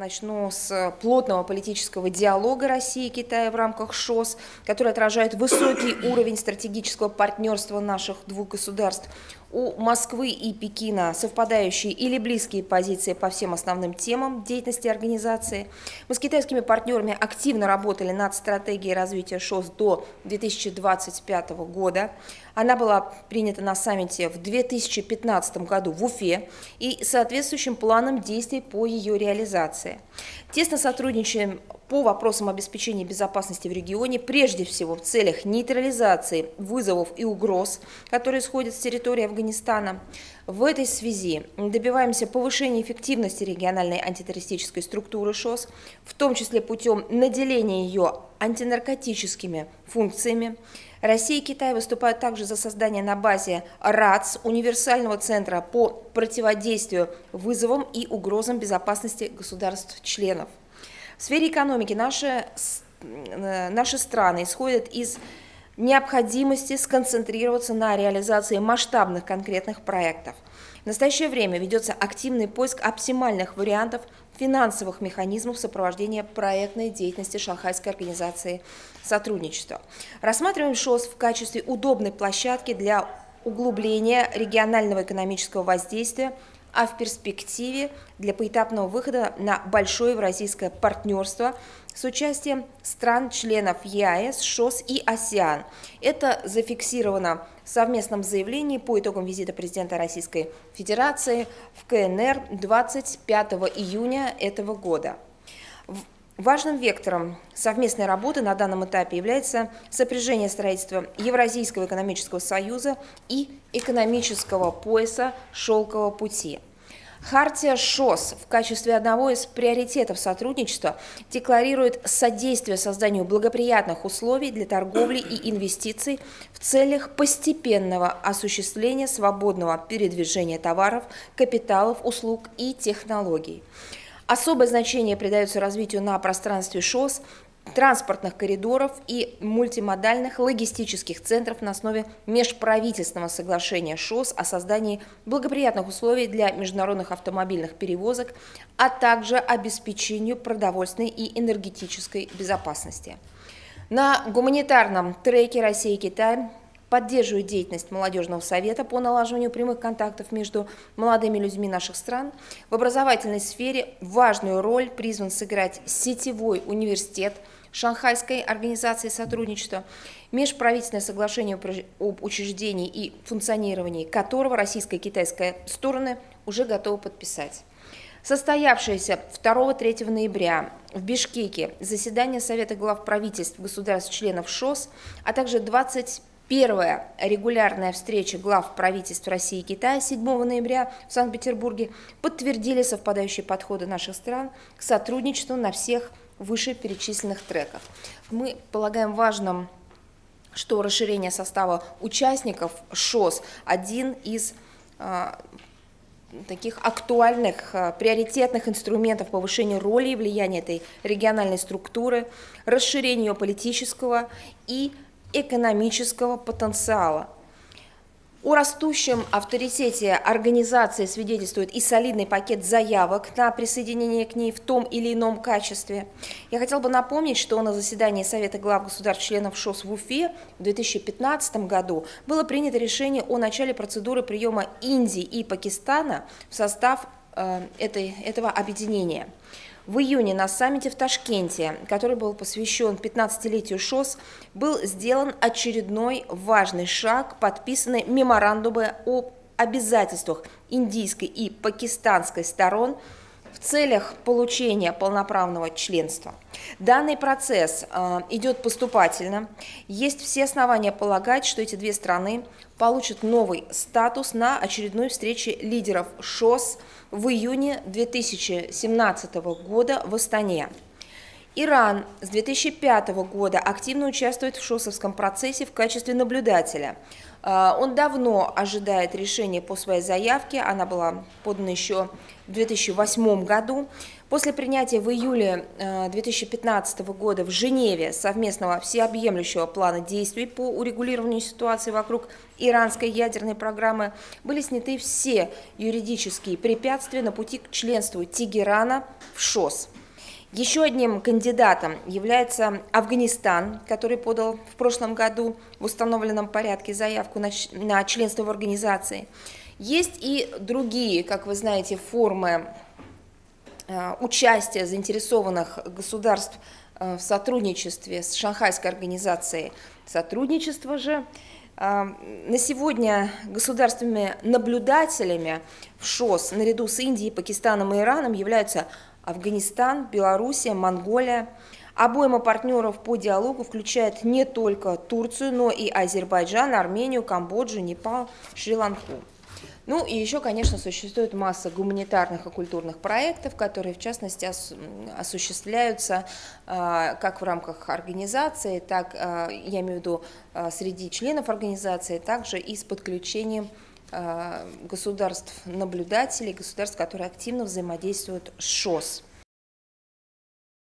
Начну с плотного политического диалога России и Китая в рамках ШОС, который отражает высокий уровень стратегического партнерства наших двух государств. У Москвы и Пекина совпадающие или близкие позиции по всем основным темам деятельности организации. Мы с китайскими партнерами активно работали над стратегией развития ШОС до 2025 года. Она была принята на саммите в 2015 году в Уфе и соответствующим планом действий по ее реализации. Тесно сотрудничаем по вопросам обеспечения безопасности в регионе, прежде всего в целях нейтрализации вызовов и угроз, которые исходят с территории Афганистана. В этой связи добиваемся повышения эффективности региональной антитеррористической структуры ШОС, в том числе путем наделения ее антинаркотическими функциями. Россия и Китай выступают также за создание на базе РАЦ универсального центра по противодействию вызовам и угрозам безопасности государств-членов. В сфере экономики наши страны исходят из необходимости сконцентрироваться на реализации масштабных конкретных проектов. В настоящее время ведется активный поиск оптимальных вариантов финансовых механизмов сопровождения проектной деятельности Шанхайской организации сотрудничества. Рассматриваем ШОС в качестве удобной площадки для углубления регионального экономического воздействия, а в перспективе для поэтапного выхода на большое евразийское партнерство с участием стран-членов ЕАЭС, ШОС и АСЕАН. Это зафиксировано в совместном заявлении по итогам визита президента Российской Федерации в КНР 25 июня этого года. Важным вектором совместной работы на данном этапе является сопряжение строительства Евразийского экономического союза и экономического пояса «Шелкового пути». Хартия ШОС в качестве одного из приоритетов сотрудничества декларирует содействие созданию благоприятных условий для торговли и инвестиций в целях постепенного осуществления свободного передвижения товаров, капиталов, услуг и технологий. Особое значение придается развитию на пространстве ШОС транспортных коридоров и мультимодальных логистических центров на основе межправительственного соглашения ШОС о создании благоприятных условий для международных автомобильных перевозок, а также обеспечению продовольственной и энергетической безопасности. На гуманитарном треке Россия и Китай поддерживают деятельность молодежного совета по налаживанию прямых контактов между молодыми людьми наших стран. В образовательной сфере важную роль призван сыграть сетевой университет Шанхайской организации сотрудничества, межправительственное соглашение об учреждении и функционировании которого российская и китайская стороны уже готовы подписать. Состоявшееся 2-3 ноября в Бишкеке заседание Совета глав правительств государств-членов ШОС, а также 21-я регулярная встреча глав правительств России и Китая 7 ноября в Санкт-Петербурге подтвердили совпадающие подходы наших стран к сотрудничеству на всех вышеперечисленных треках. Мы полагаем важным, что расширение состава участников ШОС один из таких актуальных, приоритетных инструментов повышения роли и влияния этой региональной структуры, расширения ее политического и экономического потенциала. О растущем авторитете организации свидетельствует и солидный пакет заявок на присоединение к ней в том или ином качестве. Я хотела бы напомнить, что на заседании Совета глав государств-членов ШОС в Уфе в 2015 году было принято решение о начале процедуры приема Индии и Пакистана в состав этого объединения. В июне на саммите в Ташкенте, который был посвящен 15-летию ШОС, был сделан очередной важный шаг, подписаны меморандумы об обязательствах индийской и пакистанской сторон в целях получения полноправного членства. Данный процесс идет поступательно. Есть все основания полагать, что эти две страны получат новый статус на очередной встрече лидеров ШОС в июне 2017 года в Астане. Иран с 2005 года активно участвует в ШОСовском процессе в качестве наблюдателя. Он давно ожидает решения по своей заявке, она была подана еще в 2008 году. После принятия в июле 2015 года в Женеве совместного всеобъемлющего плана действий по урегулированию ситуации вокруг иранской ядерной программы были сняты все юридические препятствия на пути к членству Тегерана в ШОС. Еще одним кандидатом является Афганистан, который подал в прошлом году в установленном порядке заявку на членство в организации. Есть и другие, как вы знаете, формы участия заинтересованных государств в сотрудничестве с Шанхайской организацией. Сотрудничество же на сегодня государственными наблюдателями в ШОС наряду с Индией, Пакистаном и Ираном являются Афганистан, Белоруссия, Монголия. Обойма партнеров по диалогу включает не только Турцию, но и Азербайджан, Армению, Камбоджу, Непал, Шри-Ланку. Ну и еще, конечно, существует масса гуманитарных и культурных проектов, которые, в частности, осуществляются как в рамках организации, так, я имею в виду, среди членов организации, также и с подключением государств-наблюдателей, государств, которые активно взаимодействуют с ШОС.